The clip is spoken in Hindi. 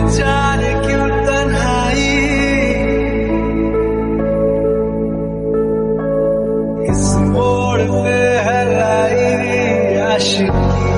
जाने क्यों तन्हाई इस मोड़ पे है लाई आशिकी।